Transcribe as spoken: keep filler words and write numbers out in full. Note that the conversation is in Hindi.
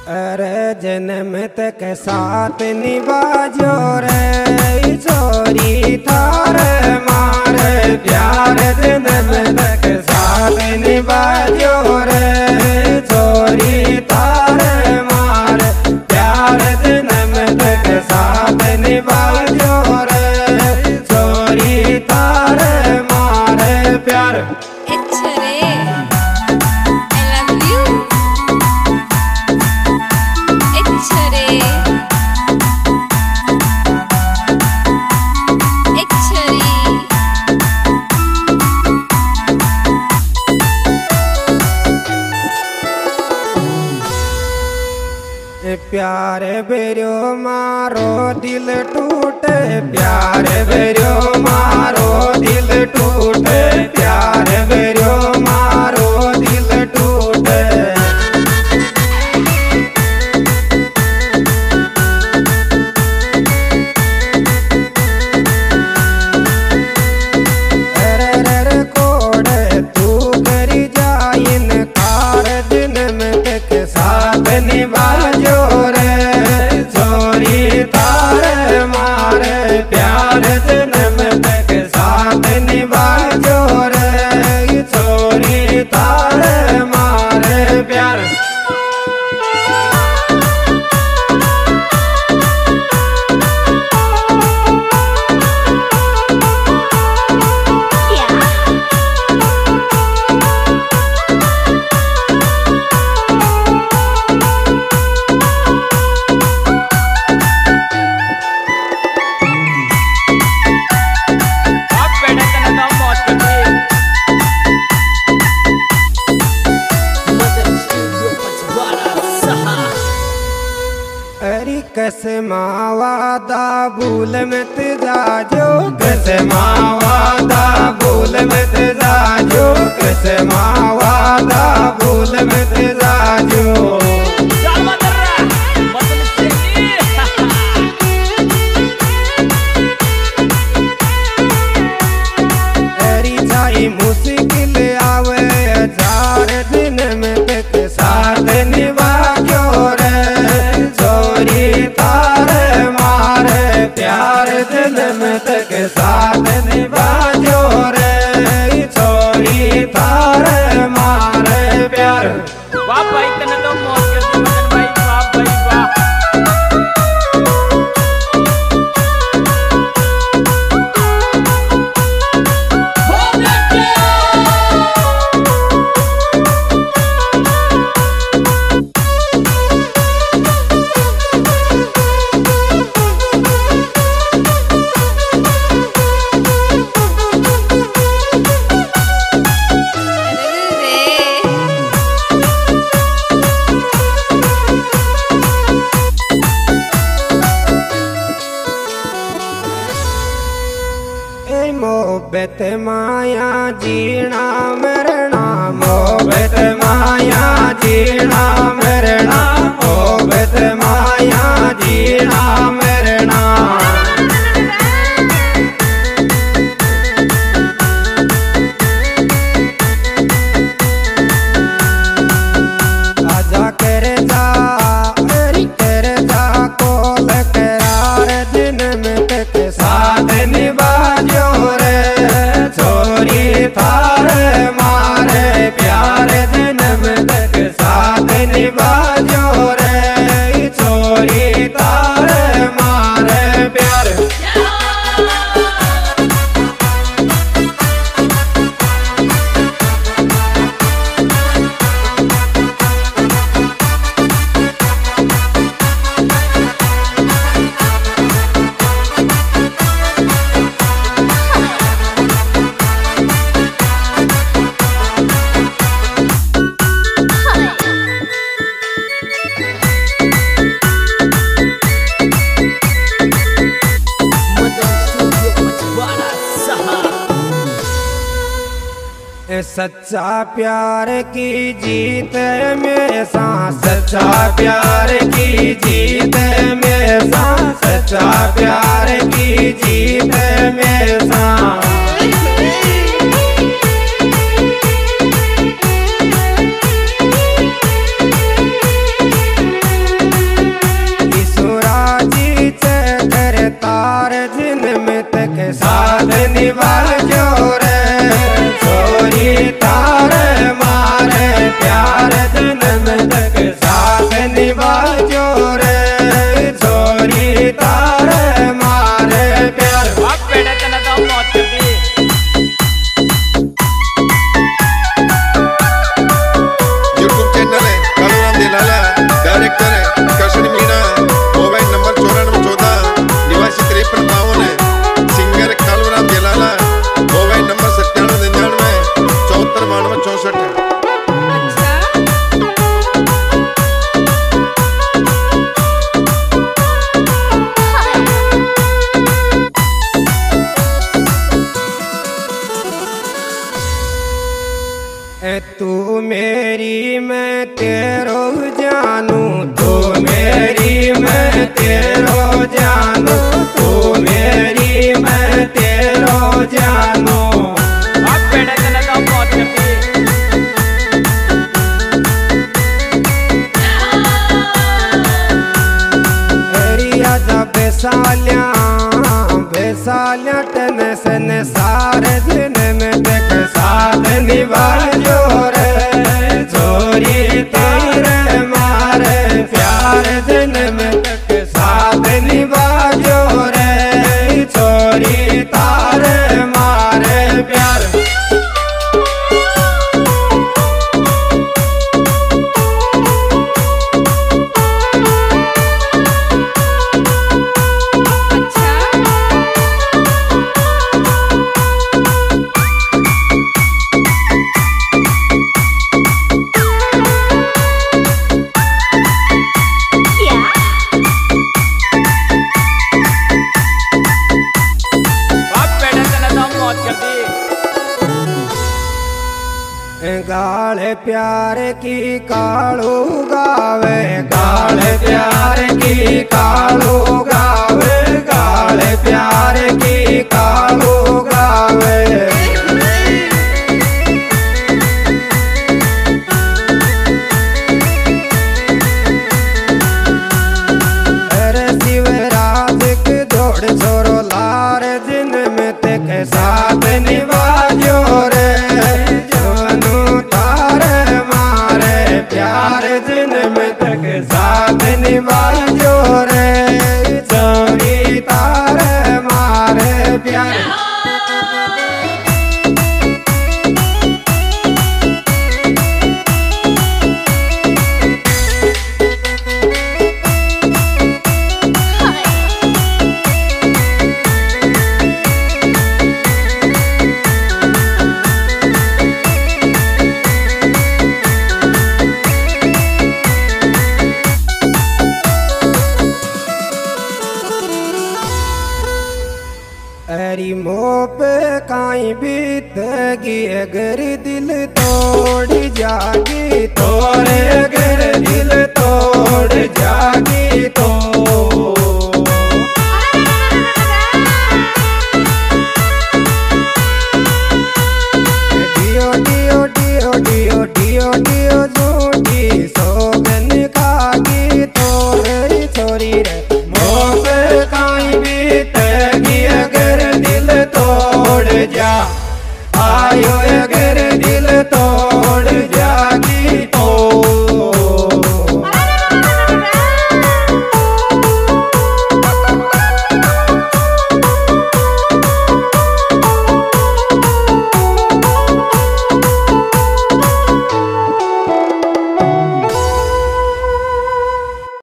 अरे जन्म तक साथ निभाजो रे छोरी थारे मारे प्यार। जन्म तक साथ निभाजो रे छोरी थारे मारे प्यार। जन्म तक साथ निभाजो रे छोरी थारे मारे प्यार। प्यार बेरो मारो दिल टूटे, प्यार बेरो मारो दिल टूटे, प्यार बेरो मारो दिल टूटे। अरे रे कोड़े तू करी जाइन कार। दिन में तक साथ निभाजो कसमा वादा भूल मत जाजो, कसमा वादा भूल मत जाजो, कसमा वादा भूल मत जाजो। अरे जाई मुश्किल आवे हजार दिन में तक साथ निभाजो रे छोरी थारे मारे प्यार। जन्म तक साथ निभाजो रे छोरी थारे मारे प्यार। वाह भाई तने तो मौज कर दी मदन भाई, वाह भाई वाह। मोहब्बत माया जीना मरना, मोहब्बत माया जीना मरना, मोहब्बत माया जीना मरना। आजा कर जा मेरी कर जा कोल करार। जन्म तक साथ निभाजो छोरी थारे मारे प्यार। जन्म तक साथ निभाजो रे छोरी थारे मारे प्यार। सच्चा प्यार की जीत हमेशा, सच्चा प्यार की जीत हमेशा, सच्चा प्यार की जीत हमेशा। बेसाल्या बेसाल्या टन सन सारे दिन में तक साथ निभाजो रे छोरी तेरे मारे प्यार दिन में तक साथ निभाजो रे छोरी तारे मारे प्यार। गाल प्यार की कालू गावे गाल प्यार की कालू गावे गाल प्यार की कालू गावे। अरे शिवराज के दौड़ छोरो लार दिन में तक साथ निभाजो रे प्यार दिन में तक साथ निभाजो रे छोरी तारे मारे प्यार। अरी मोह पे काई बीतगी अगर दिल तोड़ जागी तोरे अगर दिल तोड़ जागी तो डियो डियो डियो डियो डियो डियो झूठी सोगन खागी तोरे छोरी रे मोह पे काई बीतगी अगर दिल तोड़ जा आयो अगर दिल तोड़